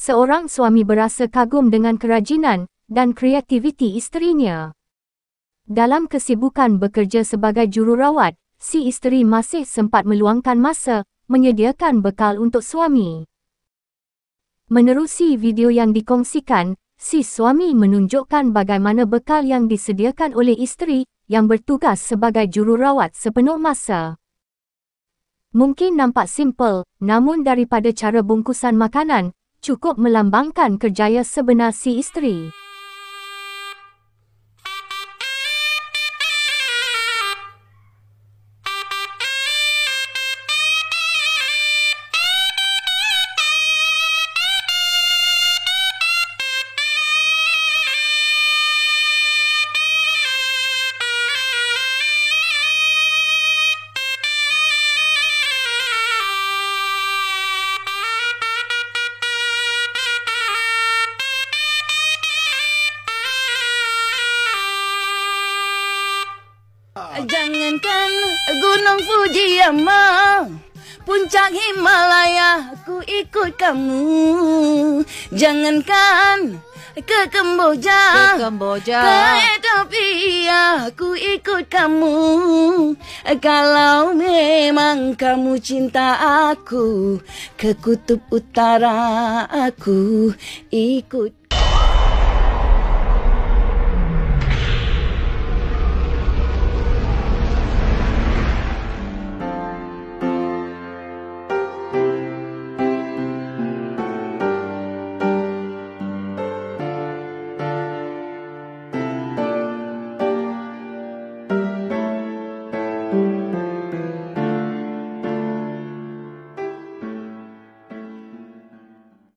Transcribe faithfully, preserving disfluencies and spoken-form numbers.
Seorang suami berasa kagum dengan kerajinan dan kreativiti isterinya. Dalam kesibukan bekerja sebagai jururawat, si isteri masih sempat meluangkan masa menyediakan bekal untuk suami. Menerusi video yang dikongsikan, si suami menunjukkan bagaimana bekal yang disediakan oleh isteri yang bertugas sebagai jururawat sepenuh masa. Mungkin nampak simple, namun daripada cara bungkusan makanan, cukup melambangkan kerjaya sebenar si isteri. Jangankan gunung Fujiyama, puncak Himalaya, aku ikut kamu. Jangankan ke Kamboja, ke Kamboja, ke Ethiopia, aku ikut kamu. Kalau memang kamu cinta aku, ke kutub utara aku ikut.